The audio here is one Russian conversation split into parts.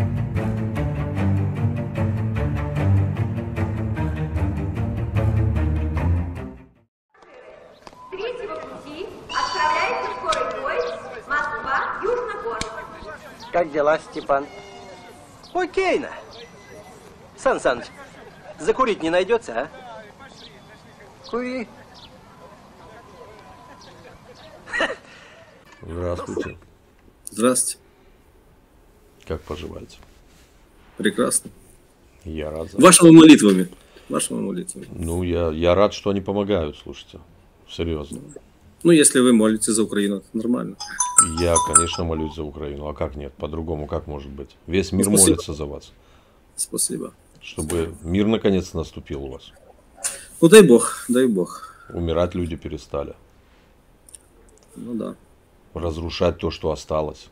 Как дела, Степан? Окейно. Сан Саныч, закурить не найдется, а? Кури. Здравствуйте. Здравствуйте. Как поживаете? Прекрасно. Я рад. Вашими молитвами. Вашими молитвами. Ну, я рад, что они помогают, слушайте. Серьезно. Ну, если вы молитесь за Украину, это нормально. Я, конечно, молюсь за Украину. А как нет? По-другому как может быть? Весь мир Спасибо. молится за вас. Спасибо. Чтобы мир наконец наступил у вас. Ну, дай Бог, дай Бог. Умирать люди перестали. Ну да. Разрушать то, что осталось.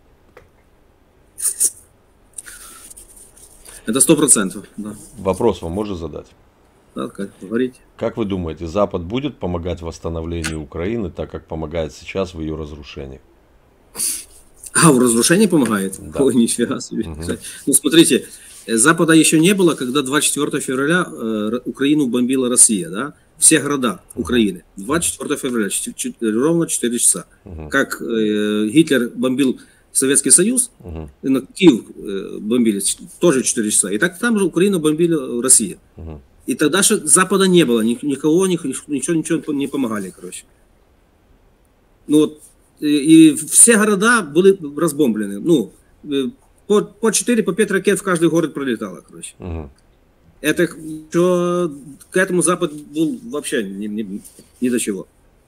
Это 100%, да. Вопрос вам можно задать? Да, как говорите. Как вы думаете, Запад будет помогать в восстановлении Украины, так как помогает сейчас в ее разрушении? А, в разрушении помогает? Да. Ой, нифига себе. Ну, смотрите, Запада еще не было, когда 24 февраля Украину бомбила Россия, да? Все города Украины. 24 февраля, ровно 4 часа. Как Гитлер бомбил Советский Союз, на Киев бомбили тоже 4 часа. И так там же Украину бомбили Россия. И тогда же Запада не было, никого, ничего не помогали, короче. Ну вот, и все города были разбомблены. Ну, по 4, по 5 ракет в каждый город пролетало, короче. Это что, к этому Запад был вообще ни до чего.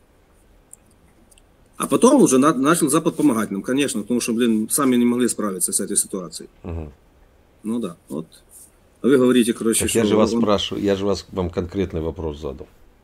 А потом уже начал Запад помогать нам, конечно, потому что, сами не могли справиться с этой ситуацией. Ну да, вот. А вы говорите, короче, так что... я же вас спрашиваю, я же вам конкретный вопрос задал.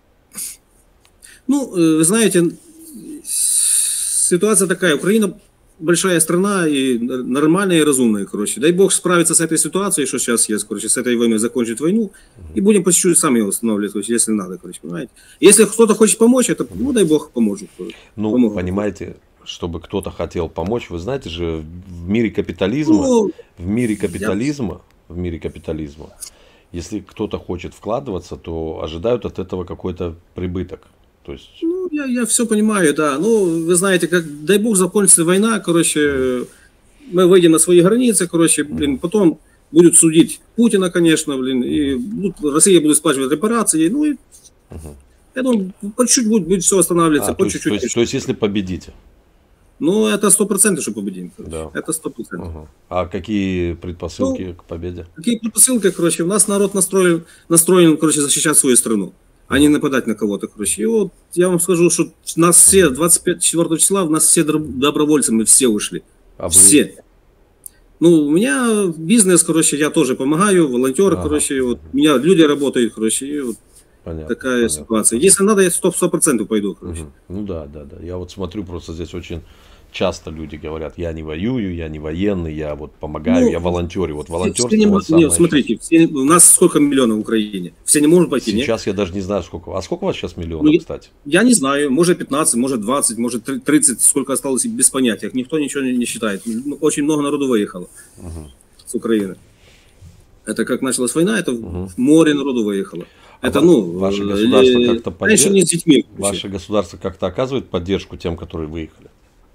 Ну, вы знаете, ситуация такая, Украина большая страна и нормальная и разумная, короче. Дай Бог справиться с этой ситуацией, что сейчас есть, короче, с этой войной, закончить войну, и будем по чуть-чуть сами его восстанавливать, короче, если надо, короче, понимаете. Если кто-то хочет помочь, это, ну, дай Бог, поможет. Ну, помогут. Понимаете, чтобы кто-то хотел помочь, вы знаете же, в мире капитализма, ну, в мире капитализма, если кто-то хочет вкладываться, то ожидают от этого какой-то прибыток. То есть... Ну, я все понимаю, да. Ну, вы знаете, как, дай Бог, закончится война, короче, мы выйдем на свои границы, короче, потом будут судить Путина, конечно, и Россия будет сплачивать репарации, ну, и, я думаю, по чуть-чуть будет все восстанавливаться, по чуть-чуть. То есть, если победите? Ну, это 100%, что победим. Да. Это 100%. А какие предпосылки к победе? Какие предпосылки, короче, у нас народ настроен, короче, защищать свою страну, а не нападать на кого-то, короче. И вот я вам скажу, что нас все, 24 числа, у нас все добровольцы, мы все ушли. А все. Ну, у меня бизнес, короче, я тоже помогаю, волонтеры, короче, вот, у меня люди работают, короче, и вот такая ситуация. Если надо, я 100% пойду, короче. Ну да. Я вот смотрю, просто здесь очень часто люди говорят, я не воюю, я не военный, я вот помогаю, я волонтерю. Вот волонтерство. Нет, смотрите, у нас сколько миллионов в Украине? Все не могут пойти, сейчас нет? я даже не знаю, сколько. А сколько у вас сейчас миллионов, кстати? Я не знаю, может 15, может 20, может 30, сколько осталось, без понятия. Никто ничего не считает. Очень много народу выехало с Украины. Это как началась война, это в море народу выехало. Это, ваше государство как-то с детьми. Ваше государство как-то оказывает поддержку тем, которые выехали?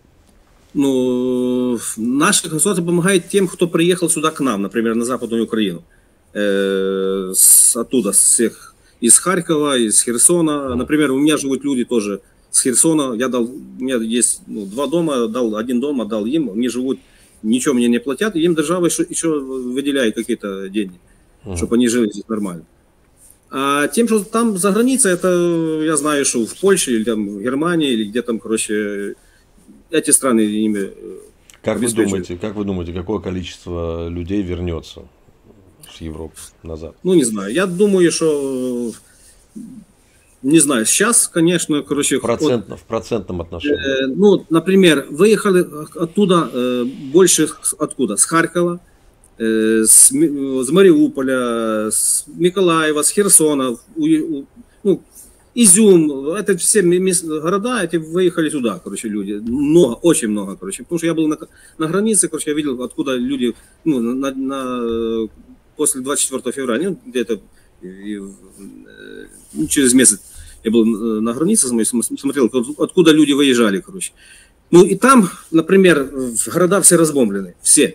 Ну, наше государство помогает тем, кто приехал сюда к нам, например, на Западную Украину. Оттуда, из Харькова, из Херсона. Например, у меня живут люди тоже с Херсона. У меня есть 2 дома, один дом отдал им. Они живут, ничего мне не платят. Им держава еще выделяет какие-то деньги, чтобы они жили здесь нормально. А тем, что там за границей, это я знаю, что в Польше или там в Германии, или где там, короче, эти страны ими как вы думаете, какое количество людей вернется с Европы назад? Ну, не знаю. Я думаю, что, не знаю, сейчас, конечно, короче... В процентном отношении? Ну, например, выехали оттуда больше, откуда? С Харькова, с Мариуполя, с Миколаева, с Херсона, ну, Изюм, это все города, эти выехали туда, короче, люди. Много, очень много, короче. Потому что я был на границе, короче, я видел, откуда люди, ну, после 24 февраля, ну, где-то через месяц я был на границе, смотрел, откуда люди выезжали, короче. Ну, и там, например, города все разбомблены, все.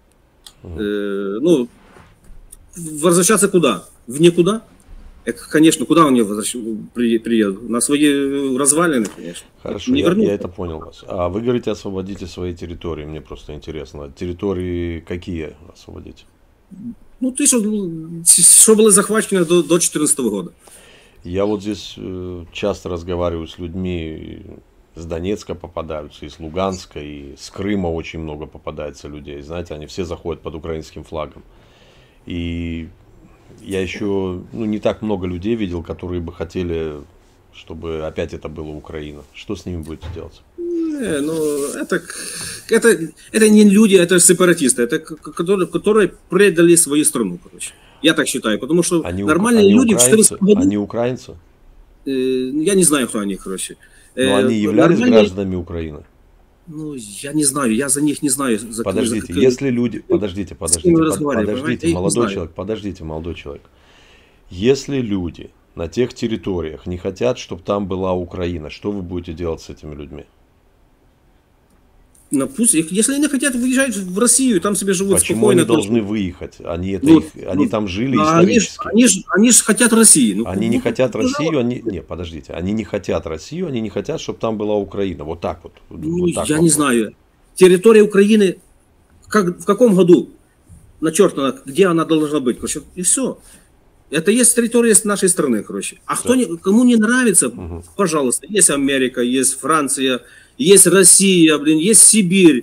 Ну, возвращаться куда? В никуда? Конечно, куда он приедет? На свои развалины, конечно. Хорошо, я это понял вас. А вы говорите, освободите свои территории, мне просто интересно. Территории какие освободите? Ну, ты что были захвачены до 2014 года. Я вот здесь часто разговариваю с людьми, с Донецка попадаются, и с Луганска, и с Крыма очень много попадается людей. Знаете, они все заходят под украинским флагом. И я еще не так много людей видел, которые бы хотели, чтобы опять это была Украина. Что с ними будете делать? Это не люди, это сепаратисты, это которые предали свою страну, короче. Я так считаю, потому что нормальные люди в 14 году... Они украинцы? Я не знаю, кто они, короче. Но они являлись гражданами Украины? Ну, я не знаю, я за них не знаю. Подождите, если люди... Подождите, молодой человек. Если люди на тех территориях не хотят, чтобы там была Украина, что вы будете делать с этими людьми? Ну, пусть, если они хотят выезжать в Россию, там себе живут Почему спокойно. Почему они должны выехать? Они там жили исторически. Они же хотят России. Они не хотят Россию, не, подождите. Они не хотят Россию, они не хотят, чтобы там была Украина. Вот так вот. Я не знаю. Территория Украины, в каком году начертано, где она должна быть? Короче, и все. Это есть территория нашей страны, короче. А кому не нравится, пожалуйста, есть Америка, есть Франция, есть Россия, есть Сибирь.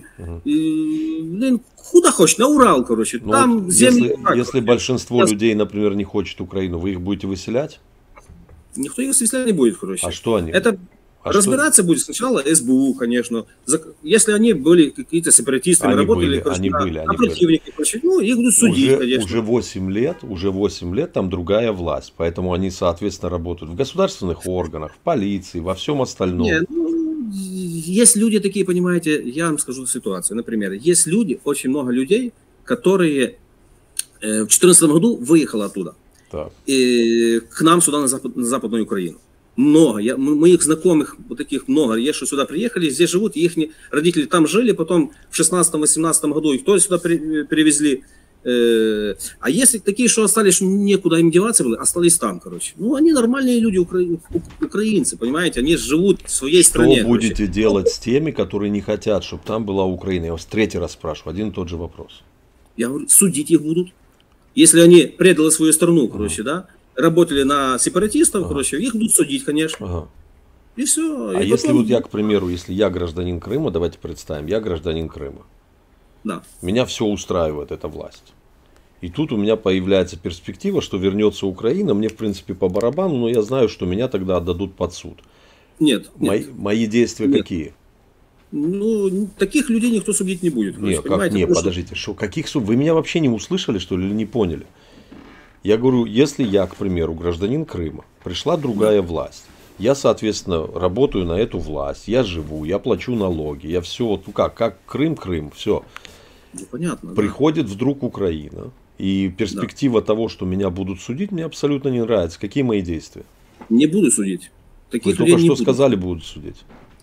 Куда хочешь, на Урал, короче. Там земли. Если большинство людей, например, не хочет Украину, вы их будете выселять? Никто их выселять не будет, короче. А что они? Разбираться будет сначала СБУ, конечно. Если они были какие-то сепаратисты, работали на противника, короче, их будут судить, конечно. Уже 8 лет там другая власть. Поэтому они, соответственно, работают в государственных органах, в полиции, во всем остальном. Есть люди такие, понимаете, я вам скажу ситуацию. Например, есть люди, очень много людей, которые в 2014 году выехали оттуда. И к нам сюда, на Западную Украину. Много. Моих знакомых, вот таких много, есть, что сюда приехали, здесь живут, их родители там жили, потом в 16-18 году их тоже сюда перевезли. А если такие, что остались, что некуда им деваться было, остались там, короче. Они нормальные люди, украинцы, понимаете, они живут в своей стране. Что будете делать с теми, которые не хотят, чтобы там была Украина? Я вас 3-й раз спрашиваю, один и тот же вопрос. Я говорю, судить их будут. Если они предали свою страну, короче, да, работали на сепаратистов, короче, их будут судить, конечно. И все. А если вот я, к примеру, если я гражданин Крыма, давайте представим, я гражданин Крыма. Да. Меня все устраивает, эта власть. И тут у меня появляется перспектива, что вернется Украина, мне в принципе по барабану, но я знаю, что меня тогда отдадут под суд. Нет. Мои действия какие? Таких людей никто судить не будет. Нет, подождите, вы меня вообще не услышали, что ли, или не поняли? Я говорю, если я, к примеру, гражданин Крыма, пришла другая власть, я, соответственно, работаю на эту власть, я живу, я плачу налоги, я все, как Крым, все. Понятно. Приходит вдруг Украина, и перспектива того, что меня будут судить, мне абсолютно не нравится. Какие мои действия? Не буду судить. Вы только что сказали, будут судить.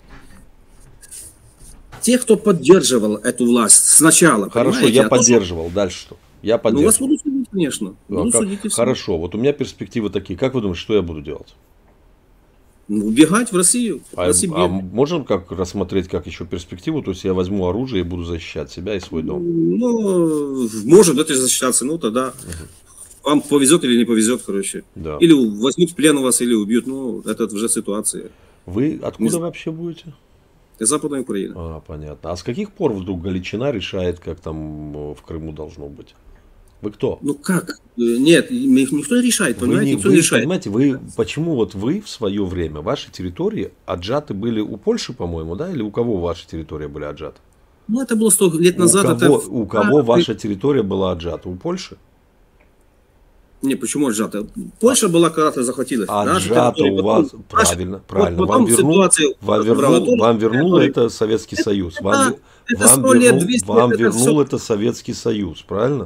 Те, кто поддерживал эту власть сначала. Хорошо, я поддерживал. Дальше что? Я поддерживал. Вас будут судить, конечно. Хорошо, вот у меня перспективы такие. Как вы думаете, что я буду делать? Убегать в Россию. А можем рассмотреть как еще перспективу? То есть я возьму оружие и буду защищать себя и свой дом? Может это защищаться, тогда вам повезет или не повезет, короче. Да. Или возьмут в плен у вас, или убьют. Это уже ситуация. Вы откуда вообще будете? Западная Украина. Понятно. А с каких пор вдруг Галичина решает, как там в Крыму должно быть? Вы кто? Как? Нет, никто не решает, понимаете? Никто не решает. Понимаете, почему вот вы в свое время, ваши территории отжаты были у Польши, по-моему, да? Или у кого ваши территории были отжаты? Это было 100 лет назад. У кого ваша территория была отжата? У Польши? Не, почему отжато? Польша была когда-то захватила. Отжато у вас, правильно. Вам вернул это Советский Союз. Вам вернул это Советский Союз, правильно?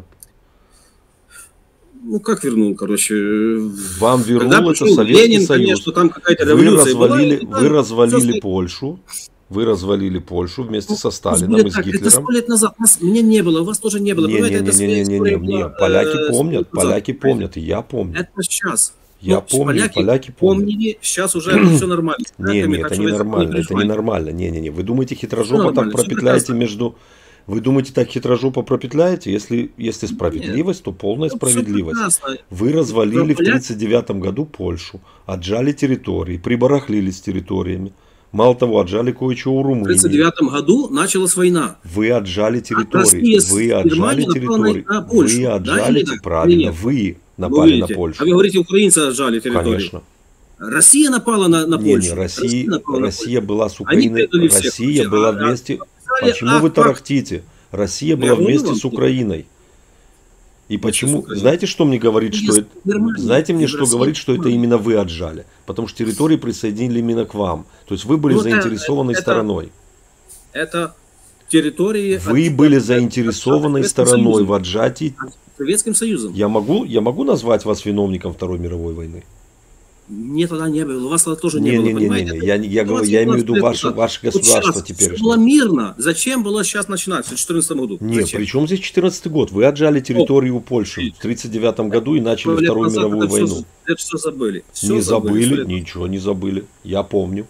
Ну, как вернул, короче? Вам вернул это Советский Союз. Конечно, там какая-то революция вы развалили Польшу. Вы развалили Польшу вместе со Сталином и с Гитлером. Это 100 лет назад. Меня не было, у вас тоже не было. Не. Поляки помнят, и я помню. Это сейчас. Я помню, поляки помнили, сейчас уже все нормально. Не, это не нормально, это не нормально. Не. Вы думаете, хитрожопо так пропетляете между... Вы думаете, так хитрожопо пропетляете? Если справедливость, то полная справедливость. Вы развалили в 1939 году Польшу, отжали территории, прибарахлились с территориями. Мало того, отжали кое-что у Румынии. В 1939 году началась война. Вы отжали территории. Правильно, вы напали на Польшу. А вы говорите, украинцы отжали территорию. Конечно. Россия напала на Польшу. Россия была с Украиной. Россия была вместе... Почему вы тарахтите? Россия была вместе с Украиной. И почему? Знаете, что мне говорит, что это? Знаете мне, что говорит, что это именно вы отжали? Потому что территории присоединили именно к вам. То есть вы были заинтересованной стороной. Это территории. Вы были заинтересованной стороной в отжатии. Советским Союзом. Я могу назвать вас виновником Второй мировой войны? Нет, тогда не было. У вас тоже не было, понимаете? Я имею в виду ваше государство теперь. Было мирно. Зачем было сейчас начинать в 2014 году? Нет, при чем здесь 2014 год? Вы отжали территорию Польши в 1939 году и начали Вторую мировую войну. Это все забыли. Не забыли, ничего не забыли. Я помню.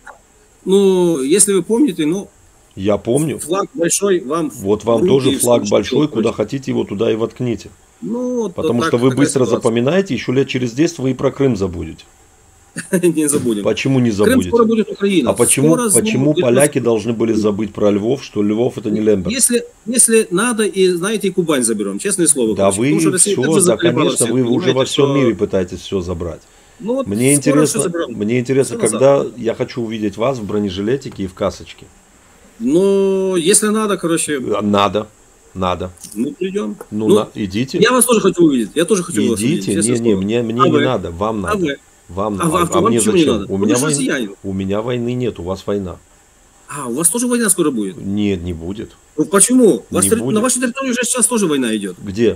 Ну, если вы помните, я помню. Флаг большой вам. Вот вам тоже флаг большой, куда хотите его, туда и воткните. Потому что вы быстро запоминаете, еще лет через 10 вы и про Крым забудете. Не забудем. Почему не забудете? Крым скоро будет Украина. А почему поляки должны были забыть про Львов, что Львов это не Лемберг? Если надо, и знаете, и Кубань заберем, честное слово. Да вы все, да, конечно, вы уже во всем мире пытаетесь все забрать. Мне интересно, когда я хочу увидеть вас в бронежилетике и в касочке. Ну, если надо, короче... Надо. Ну, придем. Идите. Я вас тоже хочу увидеть. Я тоже хочу вас увидеть. Идите. Мне не надо. Вам надо. Вам надо. А мне зачем? У меня войны нет, у вас война. А, у вас тоже война скоро будет? Нет, не будет. Ну, почему? На вашей территории уже сейчас тоже война идет. Где?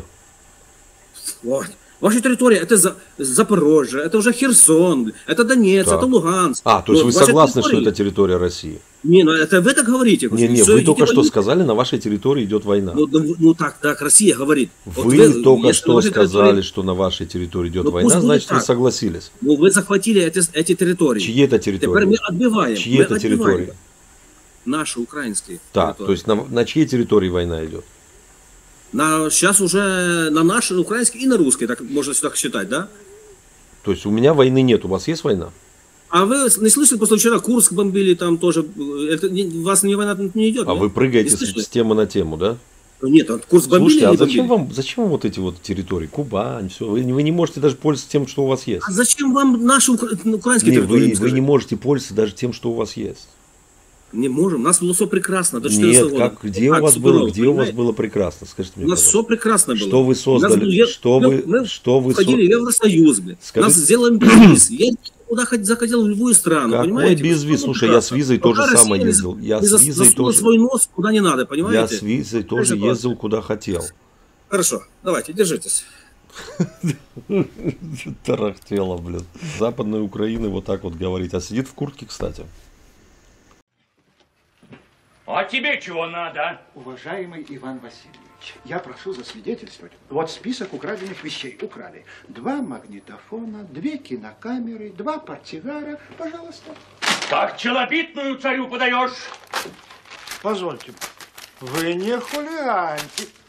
Вот. Ваша территория, это Запорожье, это уже Херсон, это Донецк, это Луганск. То есть вы согласны, что это территория России? Не, это вы так говорите. Вы только что сказали, на вашей территории идет война. Так, Россия говорит. Вы только что сказали, что на вашей территории идет война, значит, вы согласились. Вы захватили эти территории. Чьи это территории? Теперь мы отбиваем. Чьи это территории? Наши, украинские. Так, то есть на чьей территории война идет? Сейчас уже на нашей, украинской и на русской, так можно так считать, да? То есть у меня войны нет, у вас есть война? А вы не слышали, после вчера Курск бомбили, там тоже, у вас война не идет? А вы прыгаете с темы на тему, да? Нет, Курск бомбили. Слушайте, зачем вам вот эти вот территории? Кубань, все. Вы не можете даже пользоваться тем, что у вас есть. А зачем вам наши украинские территории? Вы не можете пользоваться даже тем, что у вас есть. Не можем, у нас было все прекрасно. Нет, где у вас было прекрасно? Скажите мне, у нас все прекрасно было. Что вы создали? Мы входили в Евросоюз, нас сделаем безвиз. Я куда заходил в любую страну, понимаете? Какой безвиз? Слушай, я с визой тоже самое ездил. Я с визой тоже. Свой нос куда не надо, понимаете? Я с визой тоже ездил куда хотел. Хорошо, давайте, держитесь. Тарахтело, блин. Западной Украины вот так вот говорить. А сидит в куртке, кстати. А тебе чего надо? Уважаемый Иван Васильевич, я прошу засвидетельствовать. Вот список украденных вещей. Украли 2 магнитофона, 2 кинокамеры, 2 портсигара. Пожалуйста. Как челобитную царю подаешь? Позвольте, вы не хулиганьте.